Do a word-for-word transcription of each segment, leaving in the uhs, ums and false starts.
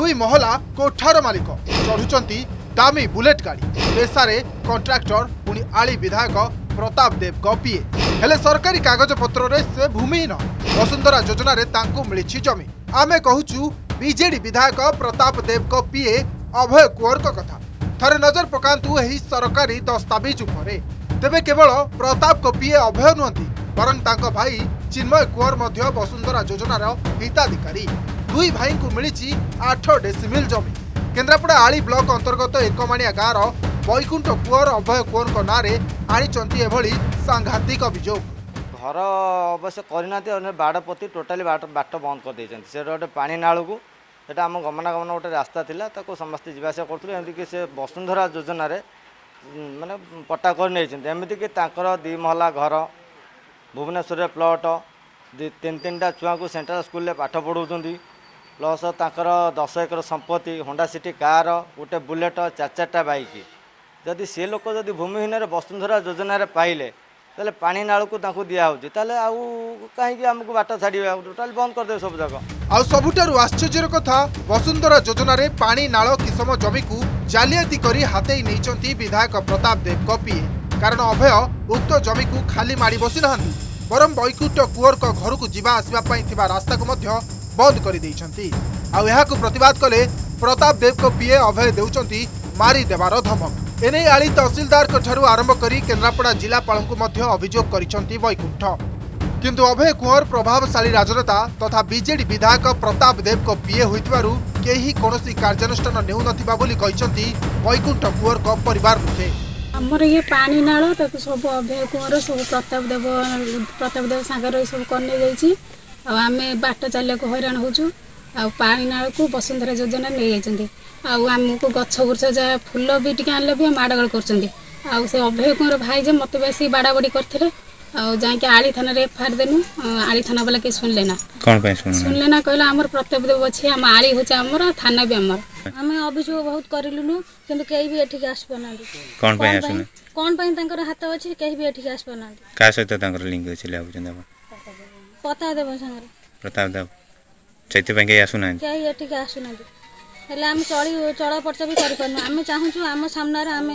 दुई महला कोठार मालिक चढ़ुचंती दामी बुलेट गाड़ी पेशारे कंट्राक्टर पुणी आली विधायक प्रताप देव पीए हेले सरकारी कागज पत्र रे से भूमिहीन वसुंधरा योजना रे तांकु मिली जमी आमे कहूचु बीजेडी विधायक प्रताप देव पीए अभय कुंवर कथा थरे नजर पकांतु एही सरकारी दस्तावेज उपरे तेबे केवल प्रताप पीए अभय नुहंती बरं तांको भाई चिन्मय कुंवर मध्य वसुंधरा योजनार हिताधिकारी दुई भाई को मिली आठ डेसिमिल जमी केन्द्रापड़ा आली ब्लॉक अंतर्गत एकमाणिया गाँव वैकुंठ कुंवर अभय कुंवर ना आनी एभली सांघातिक अभियोग घर अवश्य करना बाड़पति टोटाली बाट बाट बंद कर से गोटे पानी नाल को यहाँ आम गमनागमन गोटे रास्ता था समस्ते जावास करें से वसुंधरा योजना माने पट्टा करमती दी महला घर भुवनेश्वर प्लट तीन तीन टा छुआ को सेंट्रल स्कूल पाठ पढ़ाऊँ प्लस तांकर दस एकर संपत्ति होंडा सिटी कार गोटे बुलेट चार चार्टा बाइक जदि से लोक जदि भूमिहीन वसुंधरा योजना पाइले ताले पानी नाल को तांको दिया होची ताले आउ काहे हमको बाट छाड़ी टोटाल बंद कर दे सब जगह आउ सबुठारु आश्चर्यर कथा वसुंधरा योजना रे पानी नाल किसम जमी को जालियाती करी हातेई नैचंती विधायक प्रताप देव पीए कारण अभय उक्त जमी को खाली माड़ी बसी नहंती बरम वैकुंठ कुंवर को घर को जीवा आसवा पई थिबा रास्ता को मध्य बंद कर देइछंती आउ एहा को प्रतिवाद कले प्रताप देव को पीए अभय देउछंती मारी देवार धमक एने आली तहसीलदार ठारू आरंभ करी केन्द्रापड़ा जिलापाल को मध्य अभियोग करिसंती वैकुंठ किंतु अभय कुंवर प्रभावशाली राजनेता तथा बीजेडी विधायक प्रताप देव को पीए होइतिबारु केही कोनोसी कार्यानुष्ठान नेउ नथिबा बोली कहिसंती वैकुंठ कुंवर को परिवार रुथे हमर ये पानी नाल ताकू सब अभय कुंवर सब प्रताप देव प्रताप देव सागर सब करने जाइछि आमे बाट चलिया को हैरान होचु आ पानी नाल को वसुंधरा योजना नहीं जाइछंती आमको गछ बुर्छ जहाँ फुल भी टी आनले भी माड़गड़ कर से अभय कुंवर भाई जे मत बेसी बाड़ा बड़ी करते जाकि आली थाना एफआईआर देनु आली थाना वाला के सुनले ना कौन पे सुन सुनले ना कहला हमर प्रताप देव अछि हम आली होचे हमर थाना भी हमर हमें अभियोग बहुत करिलुनु किंतु केही भी एठी आस बनाली कौन पे सुन कौन पे तंकर हाथ अछि केही भी एठी आस बनाली का सहित तंकर लिंक अछि लागुचंद पता देव संगर प्रताप देव चैते पे के आसुना केही एठी आसुना हेले आम चली चल पर्चा भी कर आम चाहूँ आम सामने आम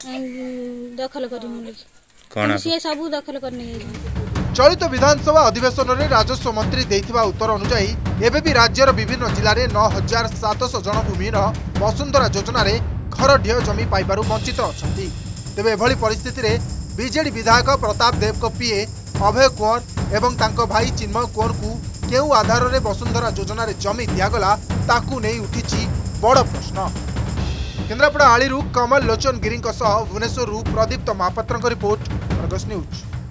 दखल कर सब दखल करने चलित विधानसभा अधिवेशन में राजस्व मंत्री देथिबा उत्तर अनुसार एबे भी राज्यर विभिन्न जिले में नौ हजार सातश जन भूमिहीन वसुंधरा योजना रे घर ढिय जमी पाइबारु वंचित अछंती तेबे एभली परिस्थिति रे बीजेडी विधायक प्रताप देव को पीए अभय कुंवर एवं तांको भाई चिन्मय कुंवर को केउ आधार रे वसुंधरा योजना रे जमी दियागला ताकू नहीं उठिछि बड़ प्रश्न केन्द्रापड़ा आलीरू कमल लोचन गिरी भुवनेश्वर प्रदीप्त महापात्र रिपोर्ट अर्गस न्यूज।